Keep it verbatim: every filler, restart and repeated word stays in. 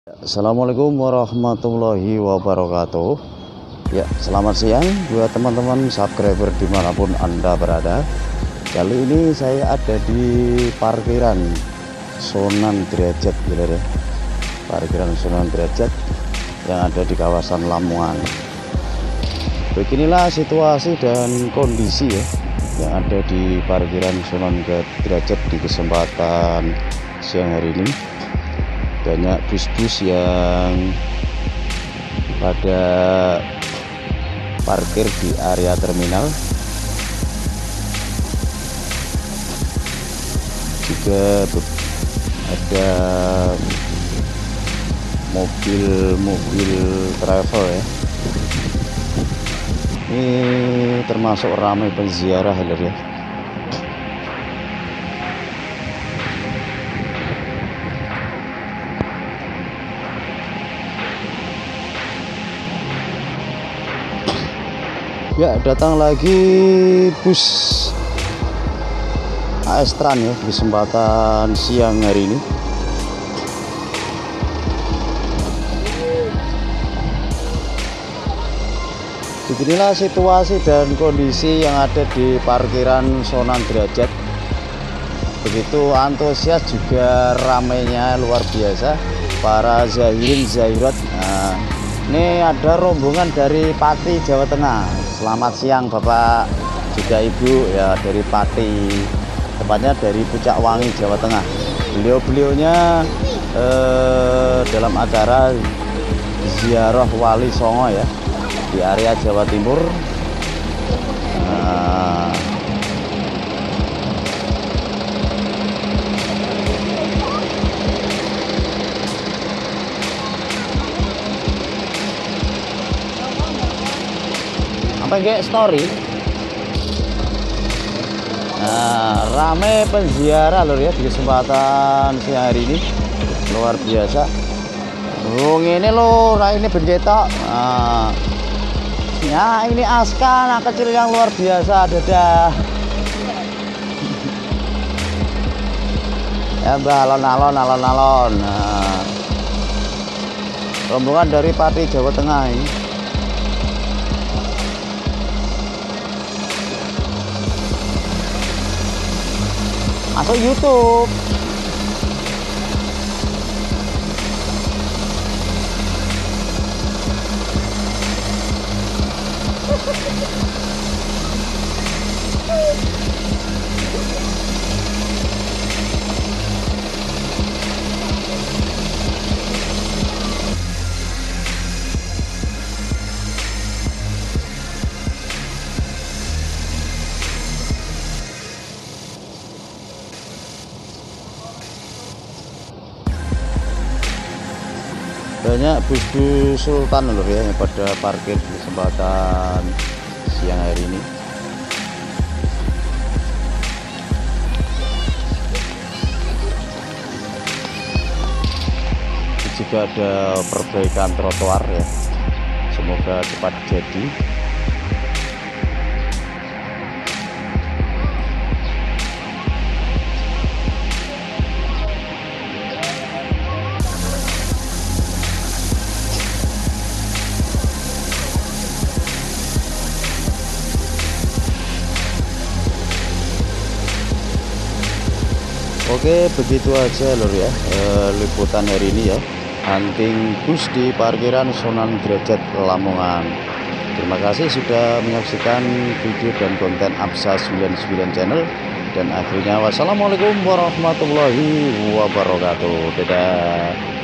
Assalamualaikum warahmatullahi wabarakatuh. Ya, selamat siang buat teman-teman subscriber dimanapun Anda berada. Kali ini saya ada di parkiran Sunan Derajat, ya, parkiran Sunan Derajat yang ada di kawasan Lamongan. Beginilah situasi dan kondisi ya yang ada di parkiran Sunan Derajat di kesempatan siang hari ini. Banyak bus-bus yang pada parkir di area terminal, juga ada mobil-mobil travel ya. Ini termasuk ramai penziarah ya. Ya, datang lagi bus A S Tran ya di kesempatan siang hari ini. Beginilah situasi dan kondisi yang ada di parkiran Sunan Derajat. Begitu antusias, juga ramainya luar biasa para zahirin zahirat. Nah, ini ada rombongan dari Pati, Jawa Tengah. Selamat siang Bapak juga Ibu ya, dari Pati, tepatnya dari Pucak Wangi, Jawa Tengah. Beliau-beliaunya eh, dalam acara ziarah Wali Songo ya di area Jawa Timur. Nah, pakai story. Nah, rame penziarah lor ya di kesempatan siang hari ini, luar biasa. Oh, ini loh, nah ini bencetok. Nah, ya ini Aska, anak kecil yang luar biasa, dadah. Ya mbak, alon-alon, alon-alon. Nah, rombongan dari Pati, Jawa Tengah ini. Masuk YouTube. Banyak bus-bus Sultan loh ya yang pada parkir di kesempatan siang hari ini. Juga ada perbaikan trotoar ya, semoga cepat jadi. Oke, begitu aja lor ya e, liputan hari ini ya, hunting bus di parkiran Sunan Derajat Lamongan. Terima kasih sudah menyaksikan video dan konten Absa sembilan puluh sembilan channel. Dan akhirnya wassalamualaikum warahmatullahi wabarakatuh. Dadah.